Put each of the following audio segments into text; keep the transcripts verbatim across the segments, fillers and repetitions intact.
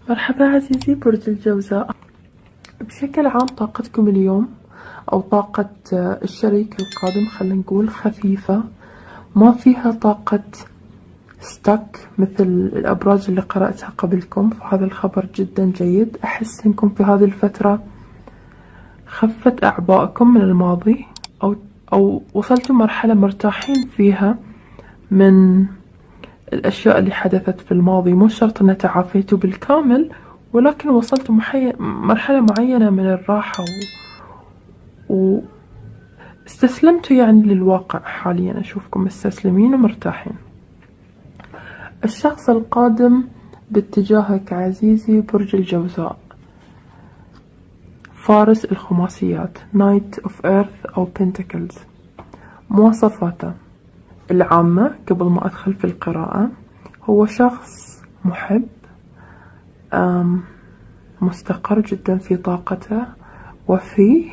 مرحبا عزيزي برج الجوزاء. بشكل عام طاقتكم اليوم أو طاقة الشريك القادم خلينا نقول خفيفة، ما فيها طاقة ستك مثل الأبراج اللي قرأتها قبلكم، فهذا الخبر جدا جيد. أحس إنكم في هذه الفترة خفت أعبائكم من الماضي أو أو وصلتوا مرحلة مرتاحين فيها من الأشياء اللي حدثت في الماضي. مو شرط أن تعافيتوا بالكامل، ولكن وصلتوا محي... مرحلة معينة من الراحة و... واستسلمتوا يعني للواقع. حاليا أشوفكم مستسلمين ومرتاحين. الشخص القادم باتجاهك عزيزي برج الجوزاء فارس الخماسيات، نايت اوف ايرث او بنتكلز. مواصفاته العامة قبل ما أدخل في القراءة: هو شخص محب، مستقر جدا في طاقته، وفي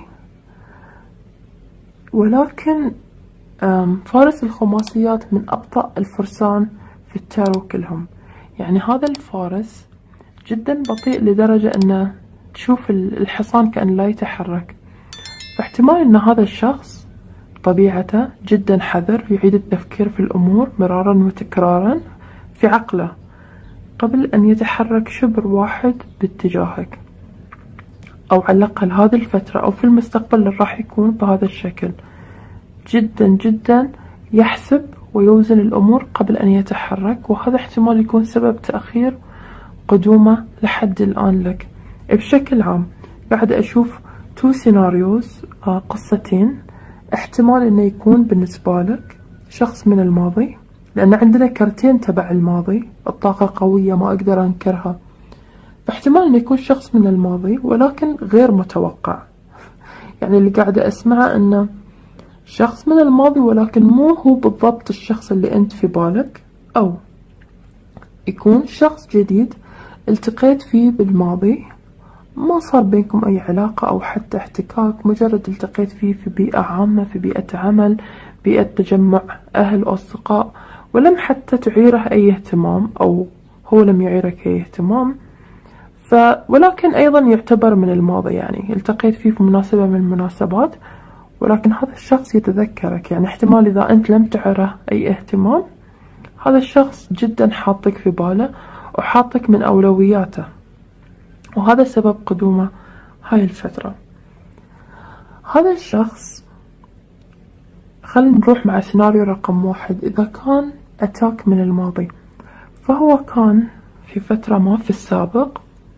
ولكن فارس الخماسيات من أبطأ الفرسان في التارو كلهم. يعني هذا الفارس جدا بطيء لدرجة أنه تشوف الحصان كأن لا يتحرك. فاحتمال أن هذا الشخص طبيعته جدا حذر، يعيد التفكير في الأمور مرارا وتكرارا في عقله قبل أن يتحرك شبر واحد باتجاهك، أو على الأقل هذه الفترة أو في المستقبل راح يكون بهذا الشكل. جدا جدا يحسب ويوزن الأمور قبل أن يتحرك، وهذا احتمال يكون سبب تأخير قدومه لحد الآن لك. بشكل عام بعد أشوف تو سيناريوز، قصتين. احتمال أنه يكون بالنسبة لك شخص من الماضي، لأن عندنا كرتين تبع الماضي، الطاقة قوية ما أقدر أنكرها. فاحتمال أنه يكون شخص من الماضي ولكن غير متوقع. يعني اللي قاعدة أسمعه أنه شخص من الماضي ولكن مو هو بالضبط الشخص اللي أنت في بالك، أو يكون شخص جديد التقيت فيه بالماضي، ما صار بينكم أي علاقة أو حتى احتكاك، مجرد التقيت فيه في بيئة عامة، في بيئة عمل، بيئة تجمع أهل وأصدقاء، ولم حتى تعيره أي اهتمام أو هو لم يعيرك أي اهتمام. ف ولكن أيضا يعتبر من الماضي، يعني التقيت فيه في مناسبة من المناسبات، ولكن هذا الشخص يتذكرك. يعني احتمال إذا أنت لم تعره أي اهتمام، هذا الشخص جدا حاطك في باله وحاطك من أولوياته، وهذا سبب قدومه هاي الفترة. هذا الشخص خلينا نروح مع سيناريو رقم واحد. إذا كان أتاك من الماضي، فهو كان في فترة ما في السابق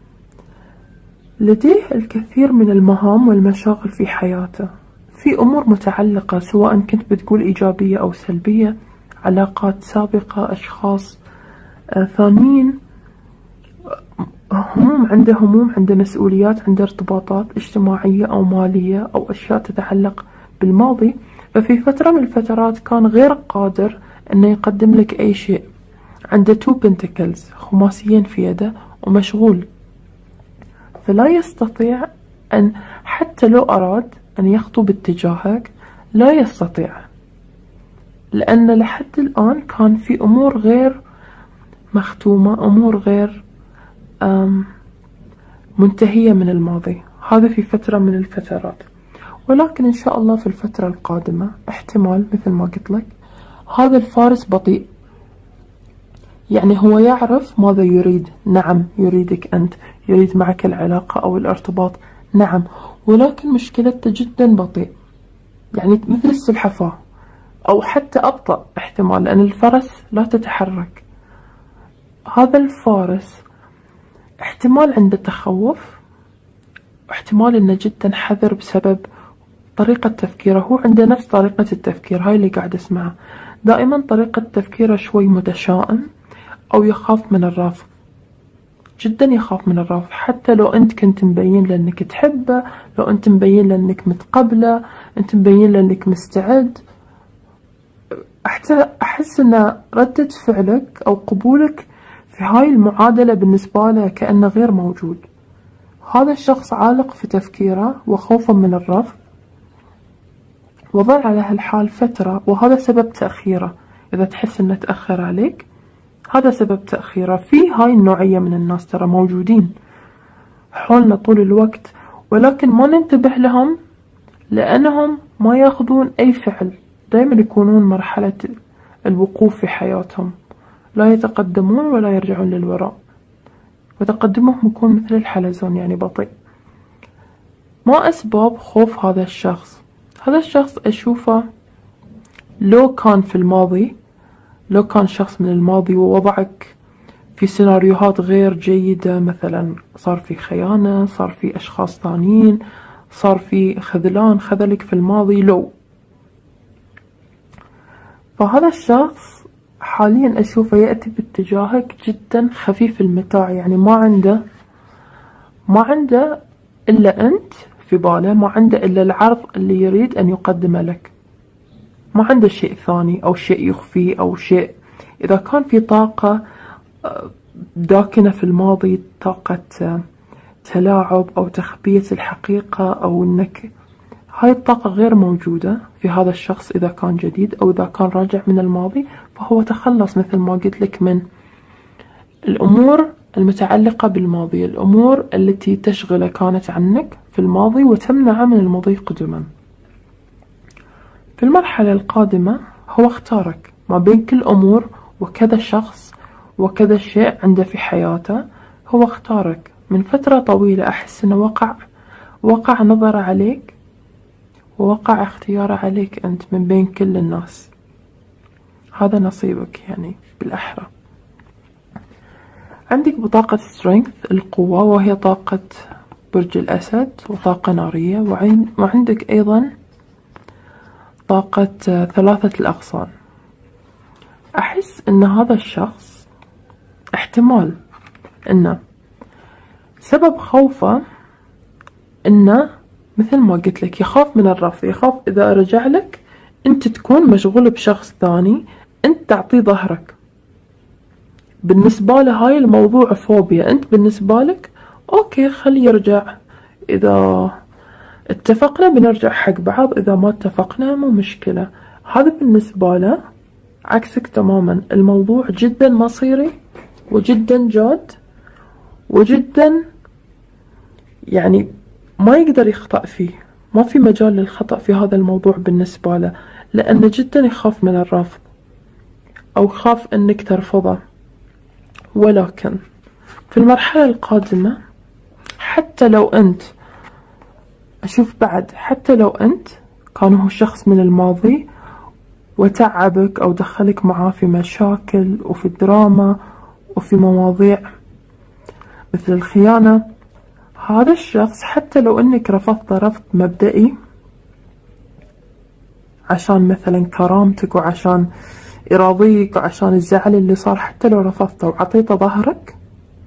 لديه الكثير من المهام والمشاغل في حياته، في أمور متعلقة سواء كنت بتقول إيجابية أو سلبية، علاقات سابقة، أشخاص آه ثانيين، هموم، عنده هموم، عنده مسؤوليات، عنده ارتباطات اجتماعية أو مالية أو أشياء تتعلق بالماضي. ففي فترة من الفترات كان غير قادر أنه يقدم لك أي شيء. عنده تو بنتكلز، خماسيين في يده، ومشغول، فلا يستطيع أن حتى لو أراد أن يخطو باتجاهك لا يستطيع، لأن لحد الآن كان في أمور غير مختومة، أمور غير منتهية من الماضي. هذا في فترة من الفترات، ولكن إن شاء الله في الفترة القادمة احتمال مثل ما قلت لك هذا الفارس بطيء، يعني هو يعرف ماذا يريد. نعم يريدك أنت، يريد معك العلاقة أو الارتباط، نعم، ولكن مشكلته جدا بطيء، يعني مثل السلحفاة أو حتى أبطأ احتمال، لأن الفرس لا تتحرك. هذا الفارس احتمال عنده تخوف، احتمال انه جدا حذر بسبب طريقة تفكيره. هو عنده نفس طريقة التفكير هاي اللي قاعد اسمعها، دائما طريقة تفكيره شوي متشائم أو يخاف من الرفض، جدا يخاف من الرفض. حتى لو أنت كنت مبين لأنك تحبه، لو أنت مبين لأنك متقبله، أنت مبين لأنك مستعد، أحس أن ردة فعلك أو قبولك في هاي المعادلة بالنسبة له كأنه غير موجود. هذا الشخص عالق في تفكيره وخوفا من الرفض، وظل على هالحال فترة، وهذا سبب تأخيره. إذا تحس أنه تأخر عليك، هذا سبب تأخيره. في هاي النوعية من الناس ترى موجودين حولنا طول الوقت، ولكن ما ننتبه لهم لأنهم ما ياخذون أي فعل، دائما يكونون مرحلة الوقوف في حياتهم، لا يتقدمون ولا يرجعون للوراء، وتقدمهم يكون مثل الحلزون يعني بطيء. ما أسباب خوف هذا الشخص؟ هذا الشخص أشوفه لو كان في الماضي، لو كان شخص من الماضي ووضعك في سيناريوهات غير جيدة، مثلا صار في خيانة، صار في أشخاص ثانيين، صار في خذلان خذلك في الماضي، لو فهذا الشخص حاليا أشوفه يأتي باتجاهك جدا خفيف المتاع، يعني ما عنده ما عنده إلا أنت في باله، ما عنده إلا العرض اللي يريد أن يقدمه لك، ما عنده شيء ثاني أو شيء يخفيه أو شيء. إذا كان في طاقة داكنة في الماضي، طاقة تلاعب أو تخبية الحقيقة، أو أنك هاي الطاقة غير موجودة في هذا الشخص إذا كان جديد، أو إذا كان راجع من الماضي، فهو تخلص مثل ما قلت لك من الأمور المتعلقة بالماضي، الأمور التي تشغله كانت عنك في الماضي وتمنعه من المضي قدما. في المرحلة القادمة هو اختارك ما بين كل أمور وكذا شخص وكذا شيء عنده في حياته، هو اختارك من فترة طويلة. أحس أنه وقع وقع نظره عليك ووقع اختياره عليك أنت من بين كل الناس، هذا نصيبك يعني بالأحرى. عندك بطاقة strength القوة، وهي طاقة برج الأسد وطاقة نارية، وعندك أيضا طاقة ثلاثة الأغصان. أحس أن هذا الشخص احتمال أنه سبب خوفه أنه مثل ما قلت لك يخاف من الرفض، يخاف إذا رجع لك أنت تكون مشغول بشخص ثاني، أنت تعطيه ظهرك. بالنسبة له هاي الموضوع فوبيا، أنت بالنسبة لك أوكي خلي يرجع، إذا اتفقنا بنرجع حق بعض، إذا ما اتفقنا مو مشكلة. هذا بالنسبة له عكسك تماما، الموضوع جدا مصيري وجدا جاد وجدا يعني ما يقدر يخطأ فيه، ما في مجال للخطأ في هذا الموضوع بالنسبة له، لأنه جدا يخاف من الرفض أو يخاف أنك ترفضه. ولكن في المرحلة القادمة حتى لو أنت أشوف بعد حتى لو أنت كان هو شخص من الماضي وتعبك أو دخلك معاه في مشاكل وفي دراما وفي مواضيع مثل الخيانة، هذا الشخص حتى لو أنك رفضت رفض مبدئي عشان مثلا كرامتك وعشان يراضيك وعشان الزعل اللي صار، حتى لو رفضته وعطيته ظهرك،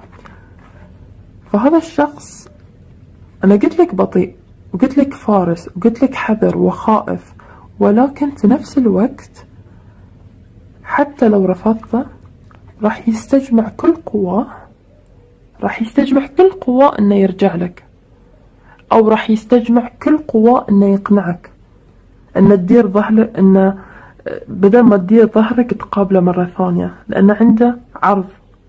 فهذا الشخص أنا قلت لك بطيء وقلت لك فارس وقلت لك حذر وخائف، ولكن في نفس الوقت حتى لو رفضته راح يستجمع كل قواه، راح يستجمع كل قواه انه يرجع لك، او راح يستجمع كل قواه انه يقنعك انه تدير ظهر، انه بدل ما تدير ظهرك تقابله مرة ثانية، لأنه عنده عرض.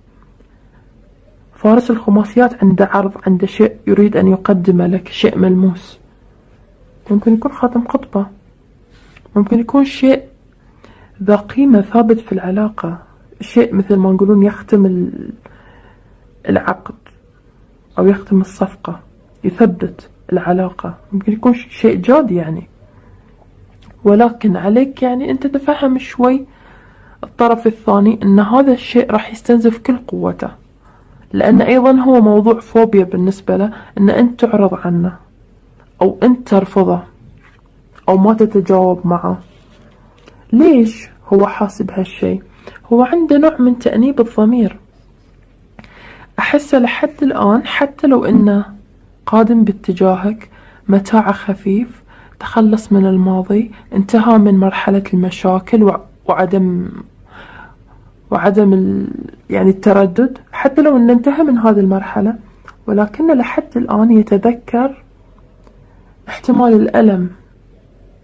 فارس الخماسيات عنده عرض، عنده شيء يريد أن يقدمه لك، شيء ملموس، ممكن يكون خاتم خطبة، ممكن يكون شيء ذا قيمة ثابت في العلاقة، شيء مثل ما نقولون يختم العقد أو يختم الصفقة، يثبت العلاقة، ممكن يكون شيء جاد يعني. ولكن عليك يعني أنت تفهم شوي الطرف الثاني أن هذا الشيء راح يستنزف كل قوته، لأن أيضا هو موضوع فوبيا بالنسبة له، أن أنت تعرض عنه أو أنت ترفضه أو ما تتجاوب معه. ليش هو حاسب هالشيء؟ هو عنده نوع من تأنيب الضمير، أحسه لحد الآن حتى لو أنه قادم باتجاهك متاعه خفيف، تخلص من الماضي، انتهى من مرحلة المشاكل وعدم وعدم ال يعني التردد، حتى لو انه انتهى من هذه المرحلة، ولكنه لحد الآن يتذكر احتمال الألم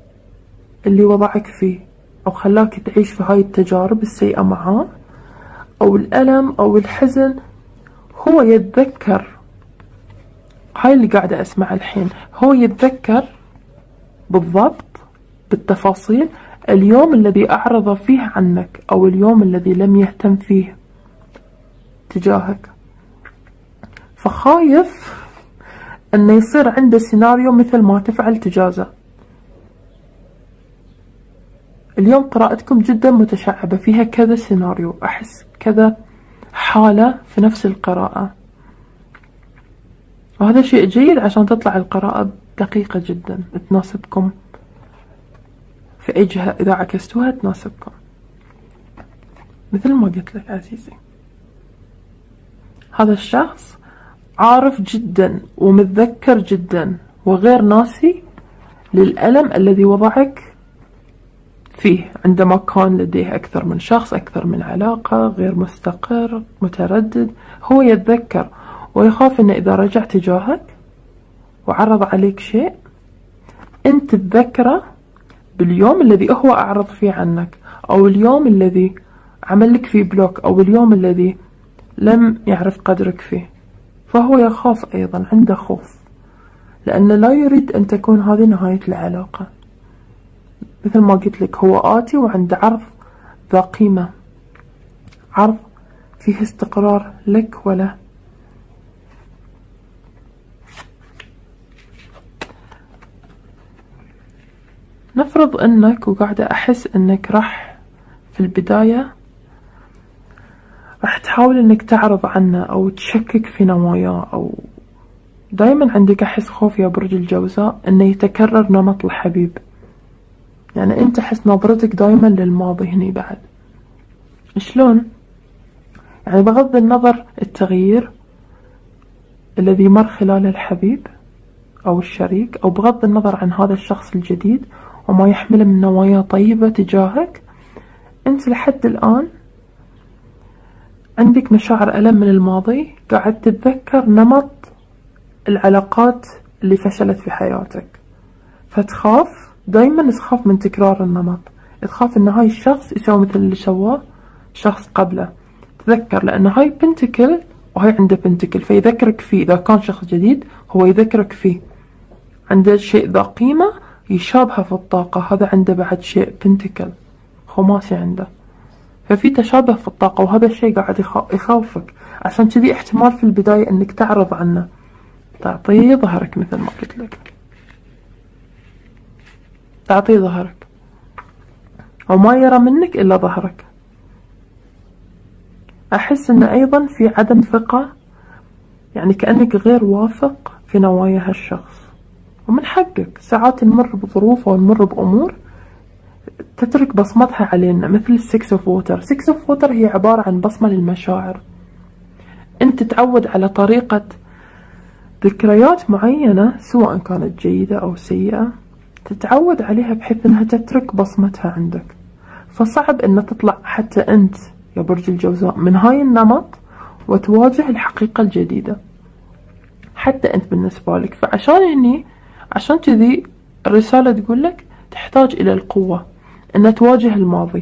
اللي وضعك فيه أو خلاك تعيش في هاي التجارب السيئة معاه، أو الألم أو الحزن، هو يتذكر. هاي اللي قاعدة أسمع الحين، هو يتذكر بالضبط بالتفاصيل اليوم الذي أعرض فيه عنك أو اليوم الذي لم يهتم فيه تجاهك، فخايف أنه يصير عنده سيناريو مثل ما تفعل تجازه. اليوم قراءتكم جدا متشعبة، فيها كذا سيناريو، أحس كذا حالة في نفس القراءة، وهذا شيء جيد عشان تطلع القراءة دقيقة جدا تناسبكم في أي جهة، إذا عكستوها تناسبكم. مثل ما قلت لك عزيزي، هذا الشخص عارف جدا ومتذكر جدا وغير ناسي للألم الذي وضعك فيه عندما كان لديه أكثر من شخص، أكثر من علاقة، غير مستقر، متردد. هو يتذكر ويخاف أنه إذا رجع تجاهك وعرض عليك شيء أنت تتذكره باليوم الذي هو أعرض فيه عنك، أو اليوم الذي عمل لك فيه بلوك، أو اليوم الذي لم يعرف قدرك فيه. فهو يخاف أيضا، عنده خوف، لأنه لا يريد أن تكون هذه نهاية العلاقة. مثل ما قلت لك، هو آتي وعنده عرض ذا قيمة، عرض فيه استقرار لك وله. نفرض أنك، وقاعدة أحس أنك راح في البداية راح تحاول أنك تعرض عنه أو تشكك في نواياه، أو دايما عندك أحس خوف يا برج الجوزاء أنه يتكرر نمط الحبيب. يعني أنت حس نظرتك دايما للماضي هني بعد. شلون؟ يعني بغض النظر التغيير الذي مر خلال الحبيب أو الشريك، أو بغض النظر عن هذا الشخص الجديد وما يحمله من نوايا طيبة تجاهك، أنت لحد الآن عندك مشاعر ألم من الماضي، قاعد تتذكر نمط العلاقات اللي فشلت في حياتك، فتخاف دايما، تخاف من تكرار النمط، تخاف ان هاي الشخص يسوي مثل اللي سواه شخص قبله. تذكر لان هاي بنتكل وهاي عنده بنتكل، فيذكرك فيه. اذا كان شخص جديد هو يذكرك فيه، عنده شيء ذا قيمة يشابهه في الطاقة، هذا عنده بعد شيء بنتكل خماسي عنده، ففي تشابه في الطاقة، وهذا الشيء قاعد يخوفك. عشان كذي احتمال في البداية انك تعرض عنه، تعطيه ظهرك مثل ما قلت لك، تعطيه ظهرك أو ما يرى منك إلا ظهرك. أحس أن أيضا في عدم ثقة، يعني كأنك غير واثق في نوايا هالشخص، ومن حقك ساعات نمر بظروف أو نمر بأمور تترك بصمتها علينا، مثل السكس اوف ووتر. سكس اوف ووتر هي عبارة عن بصمة للمشاعر. أنت تتعود على طريقة ذكريات معينة سواء كانت جيدة أو سيئة، تتعود عليها بحيث أنها تترك بصمتها عندك، فصعب أن تطلع حتى أنت يا برج الجوزاء من هاي النمط وتواجه الحقيقة الجديدة حتى أنت بالنسبة لك. فعشان هني، عشان كذي الرسالة تقول لك تحتاج إلى القوة أن تواجه الماضي،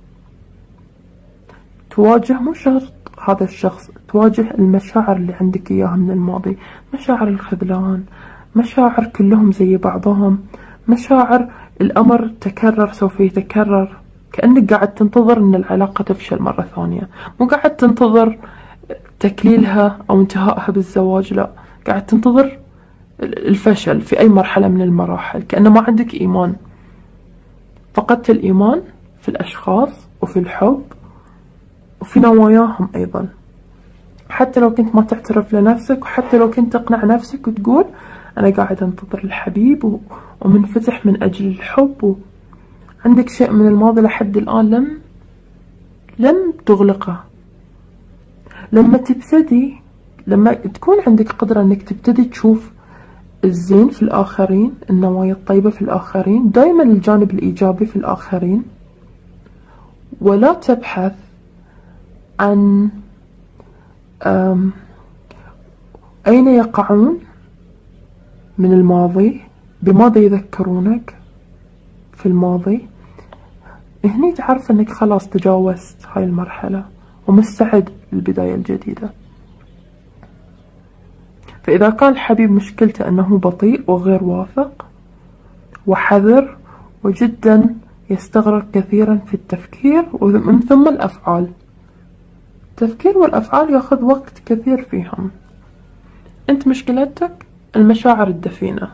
تواجه مو شرط هذا الشخص، تواجه المشاعر اللي عندك إياها من الماضي، مشاعر الخذلان، مشاعر كلهم زي بعضهم، مشاعر الأمر تكرر سوف يتكرر، كأنك قاعد تنتظر أن العلاقة تفشل مرة ثانية، مو قاعد تنتظر تكليلها أو انتهائها بالزواج، لا، قاعد تنتظر الفشل في أي مرحلة من المراحل، كأنه ما عندك إيمان، فقدت الإيمان في الأشخاص وفي الحب وفي نواياهم أيضا. حتى لو كنت ما تعترف لنفسك، وحتى لو كنت تقنع نفسك وتقول أنا قاعد أنتظر الحبيب ومنفتح من أجل الحب، وعندك شيء من الماضي لحد الآن لم لم تغلقه. لما تبتدي، لما تكون عندك قدرة أنك تبتدي تشوف الزين في الآخرين، النوايا الطيبة في الآخرين، دائما الجانب الإيجابي في الآخرين، ولا تبحث عن أين يقعون من الماضي، بماذا يذكرونك في الماضي، هني تعرف أنك خلاص تجاوزت هاي المرحلة ومستعد للبداية الجديدة. فإذا كان الحبيب مشكلته أنه بطيء وغير واثق وحذر وجدا يستغرق كثيرا في التفكير ومن ثم الأفعال، التفكير والأفعال يأخذ وقت كثير فيهم. أنت مشكلتك المشاعر الدفينة.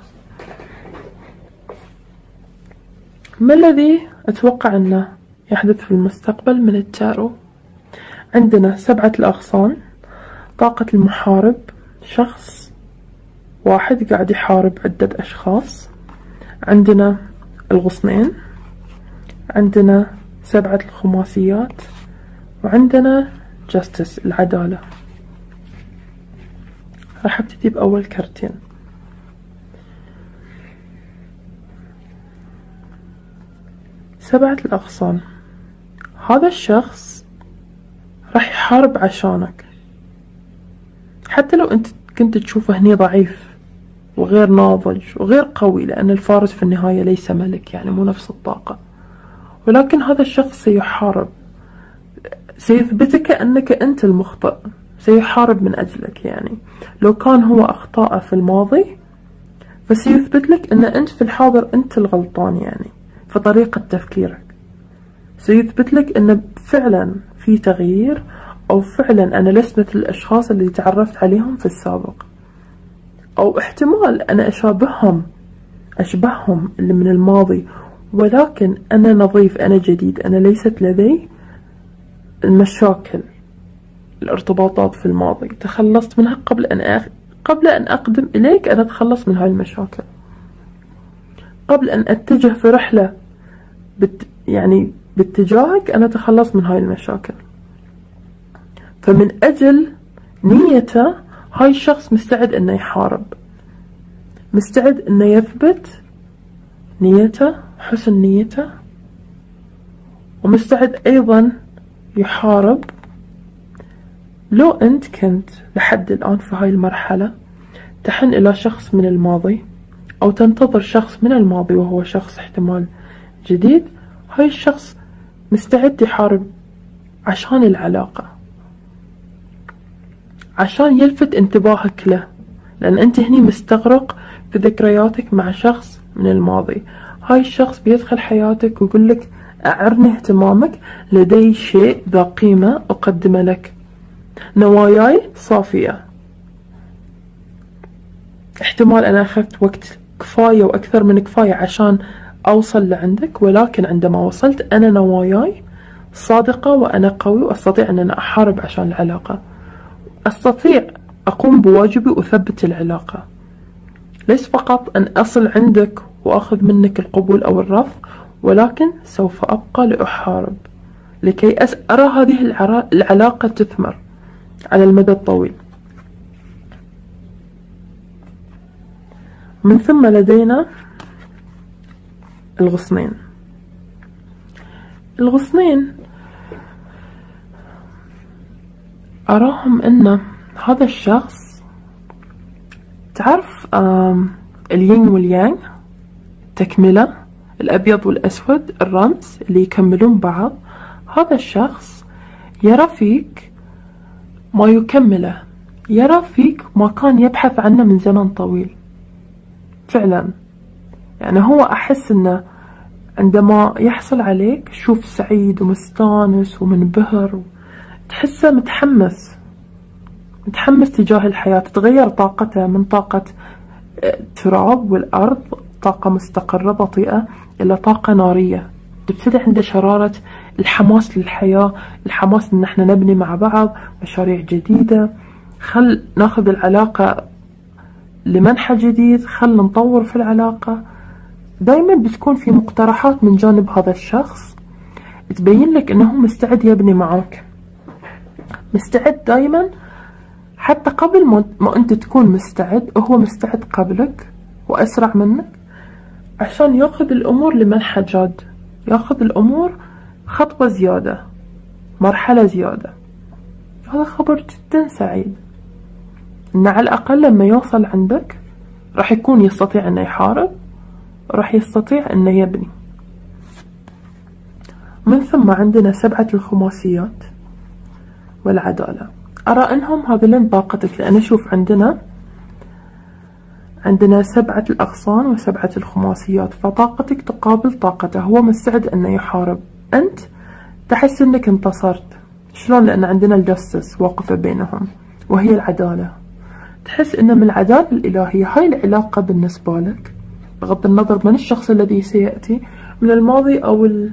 ما الذي أتوقع أنه يحدث في المستقبل من التارو؟ عندنا سبعة الأغصان، طاقة المحارب، شخص واحد قاعد يحارب عدة أشخاص. عندنا الغصنين، عندنا سبعة الخماسيات، وعندنا جاستس العدالة. راح ابتدي بأول كرتين. سبعة الأغصان، هذا الشخص راح يحارب عشانك، حتى لو انت كنت تشوفه هني ضعيف وغير ناضج وغير قوي، لأن الفارس في النهاية ليس ملك، يعني مو نفس الطاقة، ولكن هذا الشخص سيحارب، سيثبتك أنك أنت المخطئ، سيحارب من أجلك. يعني لو كان هو أخطاء في الماضي فسيثبت لك أن أنت في الحاضر أنت الغلطان، يعني في طريقة تفكيرك سيثبت لك أن فعلا في تغيير، أو فعلا أنا لست مثل الأشخاص اللي تعرفت عليهم في السابق، أو احتمال أنا أشابههم أشبههم اللي من الماضي، ولكن أنا نظيف، أنا جديد، أنا ليست لدي المشاكل الارتباطات في الماضي، تخلصت منها قبل أن أخ... قبل أن أقدم إليك. أنا أتخلص من هاي المشاكل قبل أن أتجه في رحلة بت... يعني باتجاهك، أنا أتخلص من هاي المشاكل. فمن أجل نيته هاي الشخص مستعد أنه يحارب، مستعد أنه يثبت نيته، حسن نيته، ومستعد أيضا يحارب. لو أنت كنت لحد الآن في هاي المرحلة تحن إلى شخص من الماضي أو تنتظر شخص من الماضي وهو شخص احتمال جديد، هاي الشخص مستعد يحارب عشان العلاقة، عشان يلفت انتباهك له، لأن أنت هني مستغرق في ذكرياتك مع شخص من الماضي. هاي الشخص بيدخل حياتك ويقول لك أعرني اهتمامك، لدي شيء ذا قيمة أقدمه لك، نواياي صافية، احتمال أنا أخذت وقت كفاية وأكثر من كفاية عشان أوصل لعندك، ولكن عندما وصلت أنا نواياي صادقة وأنا قوي وأستطيع أن أنا أحارب عشان العلاقة، أستطيع أقوم بواجبي وأثبت العلاقة، ليس فقط أن أصل عندك وأخذ منك القبول أو الرفض، ولكن سوف أبقى لأحارب لكي أرى هذه العلاقة تثمر على المدى الطويل. من ثم لدينا الغصنين. الغصنين أراهم أن هذا الشخص، تعرف اليين واليانغ، تكملة الأبيض والأسود، الرمز اللي يكملون بعض، هذا الشخص يرى فيك ما يكمله، يرى فيك ما كان يبحث عنه من زمن طويل فعلا. يعني هو أحس أنه عندما يحصل عليك شوف سعيد ومستانس ومنبهر، تحسه متحمس متحمس تجاه الحياة، تتغير طاقته من طاقة التراب والأرض، طاقة مستقرة بطيئة، إلى طاقة نارية، تبتدي عنده شرارة الحماس للحياة، الحماس إن احنا نبني مع بعض مشاريع جديدة، خل ناخذ العلاقة لمنحى جديد، خل نطور في العلاقة. دايما بتكون في مقترحات من جانب هذا الشخص تبين لك انه مستعد يبني معك، مستعد دايما، حتى قبل ما انت تكون مستعد هو مستعد قبلك واسرع منك، عشان ياخذ الامور لمنحى جاد، ياخذ الامور خطوة زيادة، مرحلة زيادة. هذا خبر جدا سعيد، ان على الاقل لما يوصل عندك راح يكون يستطيع انه يحارب، راح يستطيع انه يبني. من ثم عندنا سبعة الخماسيات. والعدالة. أرى أنهم هذين طاقتك، لأن شوف عندنا عندنا سبعة الأغصان وسبعة الخماسيات، فطاقتك تقابل طاقته. هو مستعد أنه يحارب، أنت تحس أنك انتصرت. شلون؟ لأن عندنا الجستس واقفة بينهم وهي العدالة. تحس أن من العدالة الإلهية هاي العلاقة بالنسبة لك، بغض النظر من الشخص الذي سيأتي، من الماضي أو ال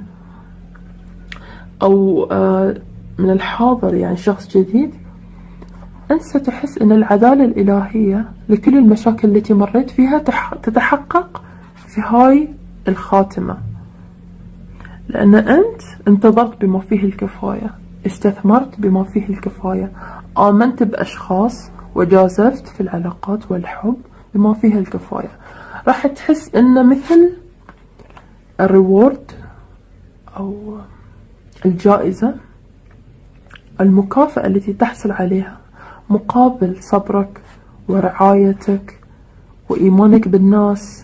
أو آه من الحاضر، يعني شخص جديد، أنت ستحس أن العدالة الإلهية لكل المشاكل التي مريت فيها تتحقق في هاي الخاتمة، لأن أنت انتظرت بما فيه الكفاية، استثمرت بما فيه الكفاية، آمنت بأشخاص وجازفت في العلاقات والحب بما فيه الكفاية. راح تحس أن مثل الريورد أو الجائزة، المكافأة التي تحصل عليها مقابل صبرك ورعايتك وإيمانك بالناس،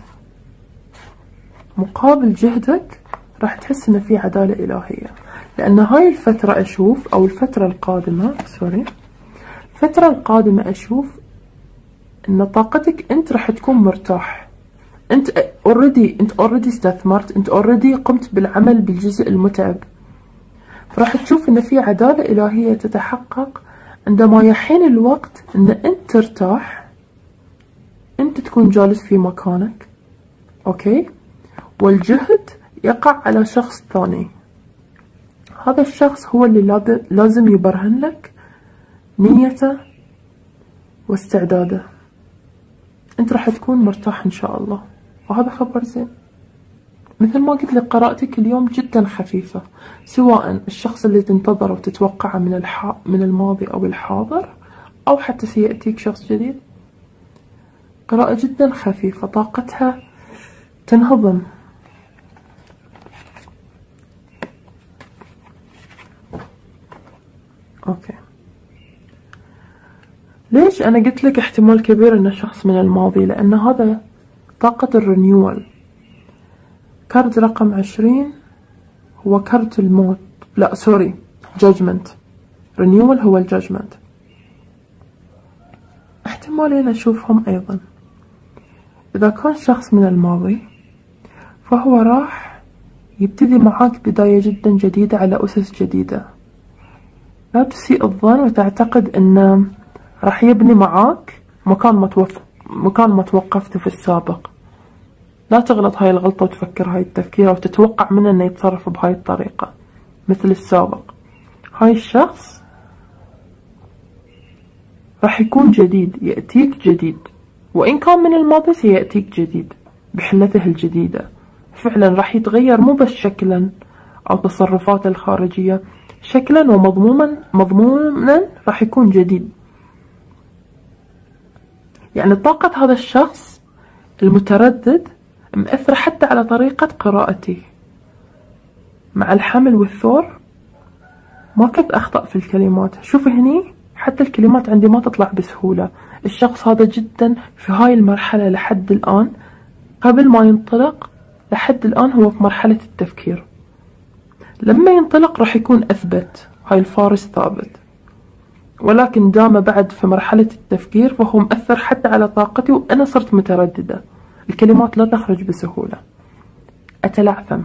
مقابل جهدك، راح تحس إن في عدالة إلهية. لأن هاي الفترة أشوف، أو الفترة القادمة سوري الفترة القادمة أشوف إن طاقتك أنت راح تكون مرتاح. أنت أوريدي أنت أوريدي استثمرت، أنت أوريدي قمت بالعمل بالجزء المتعب، راح تشوف إن في عدالة إلهية تتحقق عندما يحين الوقت إن أنت ترتاح، أنت تكون جالس في مكانك، أوكي، والجهد يقع على شخص ثاني. هذا الشخص هو اللي لازم يبرهن لك نيته واستعداده. أنت راح تكون مرتاح إن شاء الله، وهذا خبر زين. مثل ما قلت لك، قراءتك اليوم جدا خفيفة، سواء الشخص اللي تنتظره وتتوقعه من الح... من الماضي أو الحاضر، أو حتى سيأتيك شخص جديد. قراءة جدا خفيفة، طاقتها تنهضم. أوكي، ليش أنا قلت لك احتمال كبير إنه شخص من الماضي؟ لأن هذا طاقة الرينيوال. كارت رقم عشرين هو كارت الموت، لا سوري جاجمنت. رينيوال هو الجاجمنت. احتمالين أشوفهم أيضا. إذا كان شخص من الماضي فهو راح يبتدي معاك بداية جدا جديدة على أسس جديدة. لا تسيء الظن وتعتقد أنه راح يبني معاك مكان ما توقف مكان ما توقفت في السابق. لا تغلط هاي الغلطة وتفكر هاي التفكير وتتوقع منه انه يتصرف بهاي الطريقة مثل السابق. هاي الشخص راح يكون جديد، يأتيك جديد، وإن كان من الماضي سيأتيك جديد بحلته الجديدة. فعلا راح يتغير، مو بس شكلا أو تصرفاته الخارجية، شكلا ومضمونا مضمونا راح يكون جديد. يعني طاقة هذا الشخص المتردد مأثرة حتى على طريقة قراءتي. مع الحمل والثور ما كنت أخطأ في الكلمات. شوف هني حتى الكلمات عندي ما تطلع بسهولة. الشخص هذا جدا في هاي المرحلة لحد الآن، قبل ما ينطلق لحد الآن هو في مرحلة التفكير. لما ينطلق راح يكون أثبت، هاي الفارس ثابت، ولكن دام بعد في مرحلة التفكير فهو مأثر حتى على طاقتي، وأنا صرت مترددة، الكلمات لا تخرج بسهولة، أتلعثم.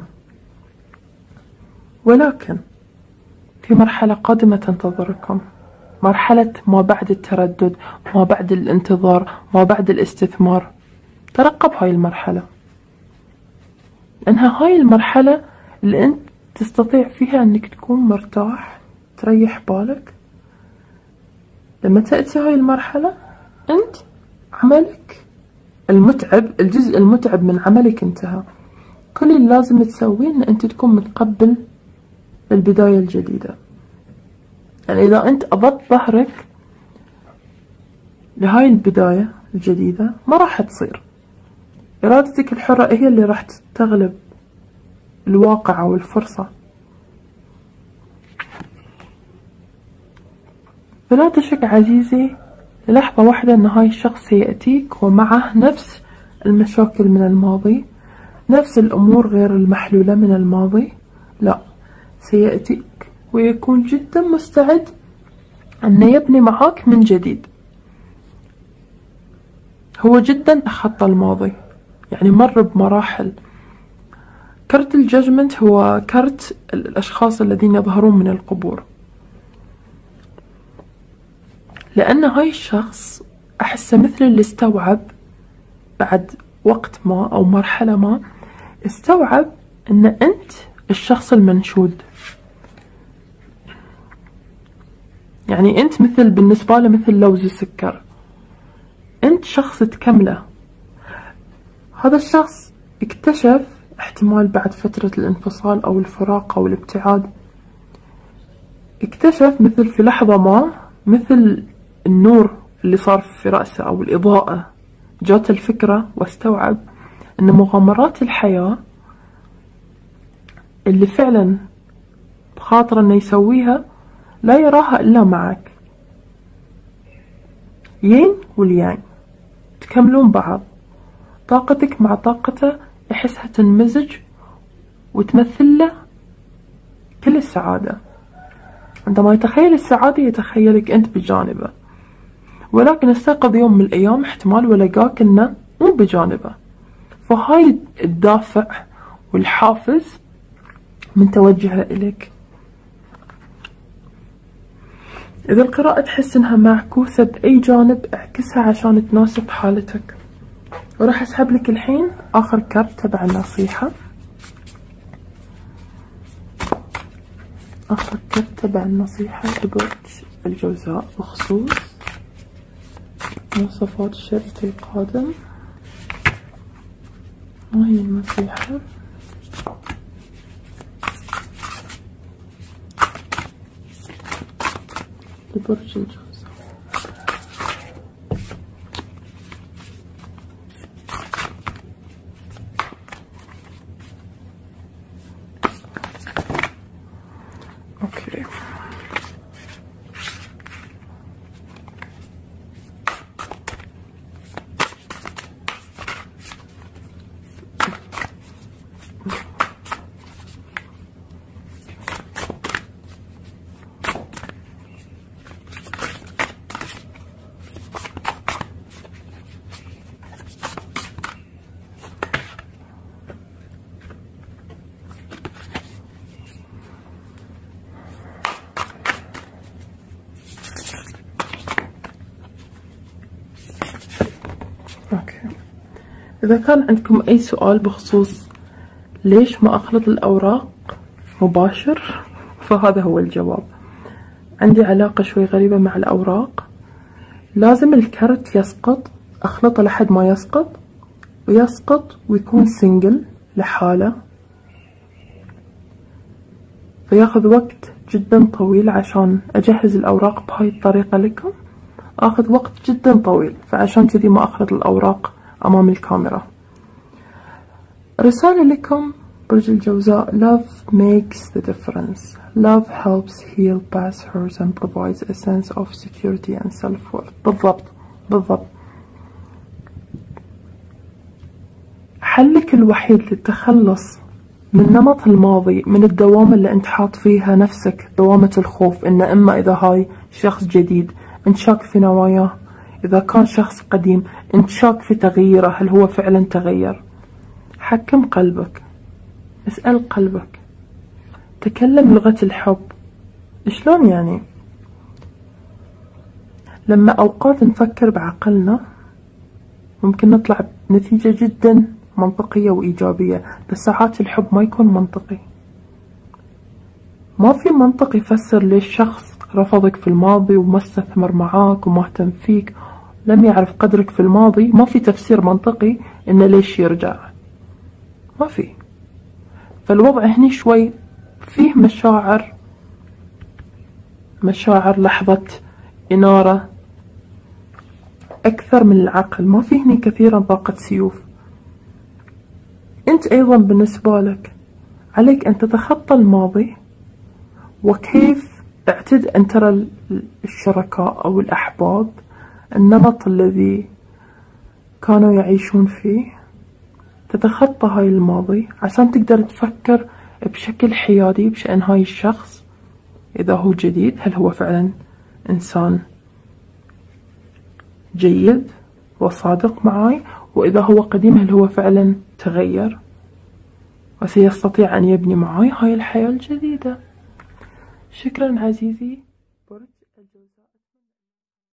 ولكن في مرحلة قادمة تنتظركم، مرحلة ما بعد التردد، ما بعد الانتظار، ما بعد الاستثمار. ترقب هاي المرحلة، لأنها هاي المرحلة اللي أنت تستطيع فيها أنك تكون مرتاح، تريح بالك. لما تأتي هاي المرحلة أنت عملك المتعب، الجزء المتعب من عملك انتهى. كل اللي لازم تسويه أن أنت تكون متقبل البداية الجديدة. يعني إذا أنت أضبط ظهرك لهاي البداية الجديدة ما راح تصير. إرادتك الحرة هي اللي راح تغلب الواقع أو الفرصة. فلا تشك عزيزي للحظة واحدة أن هاي الشخص سيأتيك ومعه نفس المشاكل من الماضي، نفس الأمور غير المحلولة من الماضي. لا، سيأتيك ويكون جدا مستعد انه يبني معاك من جديد. هو جدا تخطى الماضي، يعني مر بمراحل. كرت الجاجمنت هو كرت الاشخاص الذين يظهرون من القبور، لان هاي الشخص احسه مثل اللي استوعب بعد وقت ما او مرحلة ما، استوعب ان انت الشخص المنشود. يعني انت مثل بالنسبة له مثل لوز السكر، انت شخص تكمله. هذا الشخص اكتشف احتمال بعد فترة الانفصال او الفراق او الابتعاد، اكتشف مثل في لحظة ما، مثل النور اللي صار في رأسه او الاضاءة، جات الفكرة واستوعب ان مغامرات الحياة اللي فعلا بخاطر انه يسويها لا يراها الا معك. يين واليانج تكملون بعض، طاقتك مع طاقته يحسها تنمزج وتمثل له كل السعادة. عندما يتخيل السعادة يتخيلك انت بجانبه، ولكن استيقظ يوم من الايام احتمال ولقاك انه مو بجانبه. فهاي الدافع والحافز من توجهه إليك. إذا القراءة تحس إنها معكوسة بأي جانب، اعكسها عشان تناسب حالتك. وراح أسحب لك الحين آخر كرت تبع النصيحة. آخر كرت تبع النصيحة لبرج الجوزاء بخصوص مواصفات الشريك القادم. ما هي النصيحة؟ لبرج الجوزاء. اوكي، اوكي. إذا كان عندكم أي سؤال بخصوص ليش ما أخلط الأوراق مباشر، فهذا هو الجواب. عندي علاقة شوي غريبة مع الأوراق، لازم الكرت يسقط، أخلطه لحد ما يسقط، ويسقط ويكون سنجل لحاله، فياخذ وقت جدا طويل عشان أجهز الأوراق بهاي الطريقة لكم، أخذ وقت جدا طويل، فعشان كذي ما أخلط الأوراق أمام الكاميرا. رسالة لكم برج الجوزاء: Love makes the difference. Love helps heal past hurts and provides a sense of security and self-worth. بالضبط بالضبط. حلك الوحيد للتخلص من نمط الماضي، من الدوامة اللي انت حاط فيها نفسك، دوامة الخوف، ان اما اذا هاي شخص جديد انت شاك في نواياه، اذا كان شخص قديم انت شاك في تغييره، هل هو فعلا تغير؟ حكم قلبك، اسأل قلبك، تكلم لغة الحب. شلون يعني؟ لما اوقات نفكر بعقلنا ممكن نطلع بنتيجة جدا منطقية وإيجابية، بس ساعات الحب ما يكون منطقي. ما في منطق يفسر ليش شخص رفضك في الماضي وما استثمر معاك وما اهتم فيك، لم يعرف قدرك في الماضي. ما في تفسير منطقي إنه ليش يرجع، ما في. فالوضع هني شوي فيه مشاعر، مشاعر لحظة إنارة أكثر من العقل، ما في هني كثيرا طاقة سيوف. أنت أيضا بالنسبة لك عليك أن تتخطى الماضي، وكيف اعتد أن ترى الشركاء أو الأحباب النمط الذي كانوا يعيشون فيه، تتخطى هاي الماضي عشان تقدر تفكر بشكل حيادي بشأن هاي الشخص. إذا هو جديد هل هو فعلا إنسان جيد وصادق معي، وإذا هو قديم هل هو فعلا تغير وسيستطيع أن يبني معي هاي الحياة الجديدة. شكرا عزيزي.